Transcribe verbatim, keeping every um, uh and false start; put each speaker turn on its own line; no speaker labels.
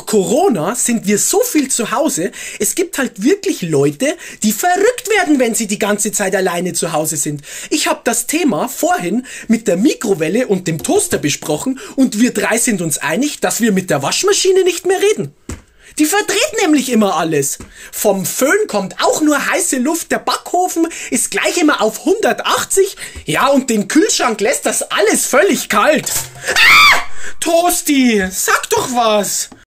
Durch Corona sind wir so viel zu Hause, es gibt halt wirklich Leute, die verrückt werden, wenn sie die ganze Zeit alleine zu Hause sind. Ich habe das Thema vorhin mit der Mikrowelle und dem Toaster besprochen und wir drei sind uns einig, dass wir mit der Waschmaschine nicht mehr reden. Die verdreht nämlich immer alles. Vom Föhn kommt auch nur heiße Luft, der Backofen ist gleich immer auf hundertachtzig, ja, und den Kühlschrank lässt das alles völlig kalt. Ah! Toasti, sag doch was!